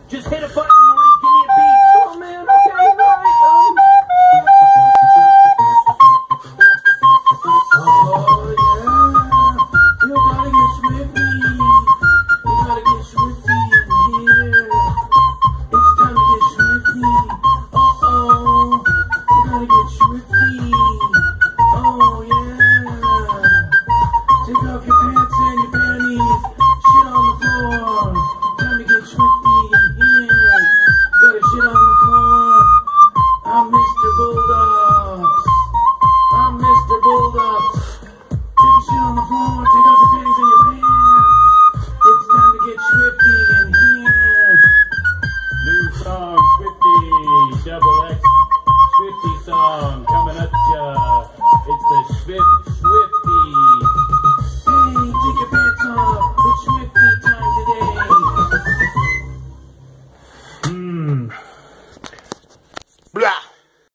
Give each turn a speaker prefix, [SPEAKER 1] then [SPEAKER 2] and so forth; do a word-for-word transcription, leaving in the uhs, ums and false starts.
[SPEAKER 1] Just hit a button, Morty. Give me a beat.
[SPEAKER 2] Oh man, okay, right. Um. Oh yeah, you gotta get swifty. You gotta get swifty in here. It's time to get swifty. Uh oh, you gotta get swifty. Oh yeah. Take off your pants and your panties. Shit on the floor. Time to get swifty in here. Gotta shit on the floor. I'm Mister Bulldogs. I'm Mister Bulldogs. Take a shit on the floor. Take off your panties and your pants. It's time to get swifty in here.
[SPEAKER 1] New song, Swifty, double X, Swifty song.